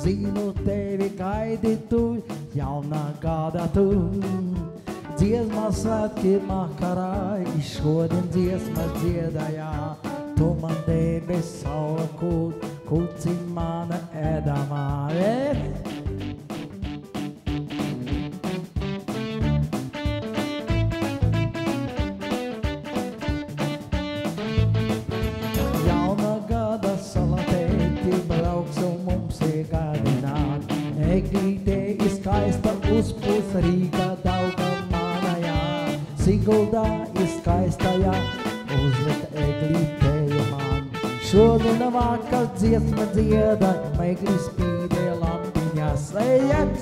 zinu tevi gaidi tu, jaunā gada tu. Dziesmas svētki makarā, šodien dziesmas dziedājā. Tu man devi savu kuci mana ēdamā. Jauna gada salatēti brauks un mums iegādināt. Eglīte ir skaista uzpūs Rīga Dauga manajā. Siguldā ir skaistajā uzlika eglītēja man. Šodien vakar dziesma dzieda, megli spīdē lampiņās. Ejiet!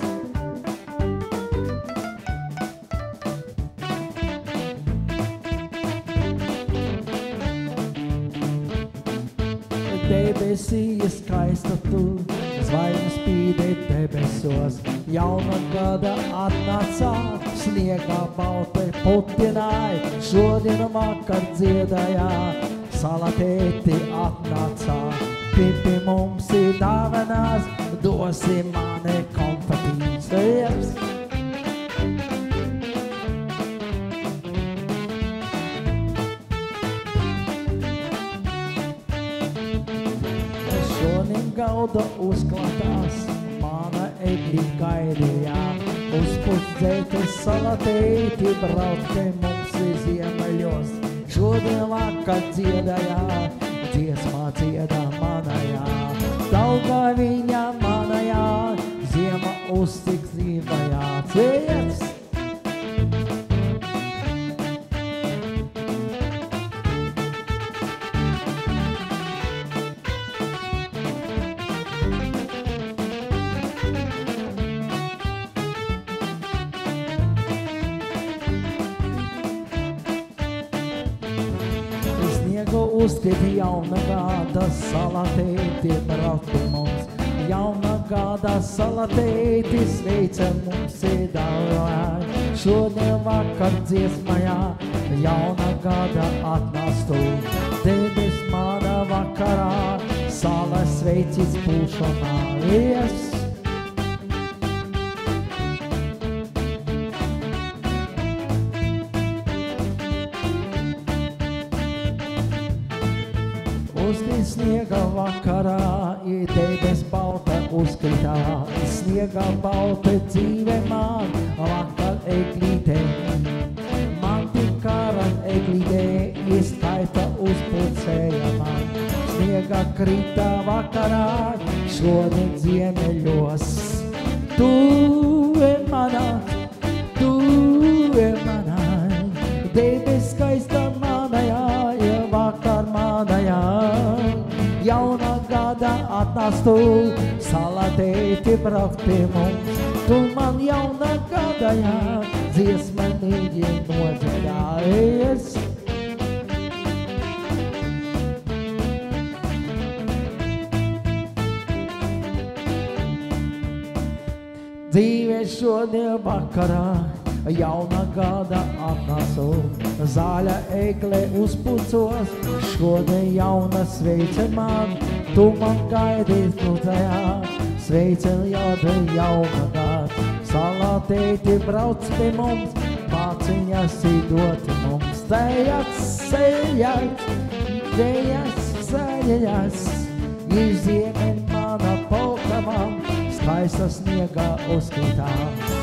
Debesī ir skaista tu, zvaigznes spīdē debesos. Jauna gada atnācā, sniegā baltai putināja. Šodien vakar dziedājā, salatēti atnācā. Pipi mums ir dāvanās, dosi mani konfetītes. Šodien galda uzklātās, mana egli gaidījā. Uzpūs dzētes salatēti, brauc pie mums ir ziemeļos. Šodien vakar dziedājā, dziesmā dziedā manajā. Daugā viņa manajā, ziema uztik dzīvajā. Ciets! Uzskati jauna gada salatēti brauc pie mums. Jauna gada salatēti sveica mums ir daudz. Šodien vakar dziesmajā, jauna gada atnāc tu. Debes mana vakarā, sala sveicīs pūšanā. Yes! Sniega vakarā, ir debes balta uzkritā. Sniega balta dzīve man, vakar eglītē. Man tik karan eglītē, ir skaita uzpulcēja man. Sniega krita vakarā, šodien ziemeļos. Tu ir mana, debes skaista manajā, ir vakar manajā. Jauna gada atnāc tu, salatēti brauc pie mums. Tu man jauna gadajā, dziesmanīgi nodziedājies. Dzīve šodien vakarā, jauna gada atnācu. Zaļa egle uzpucos, šodien jauna sveice man. Tu man gaidīs kludzējā, sveice jāda jauna gada. Salatēti brauc pie mums, paciņas īdoti mums. Tejas, sēļas, ir ziemeļ mana polka man, skaista sniega uzskritā.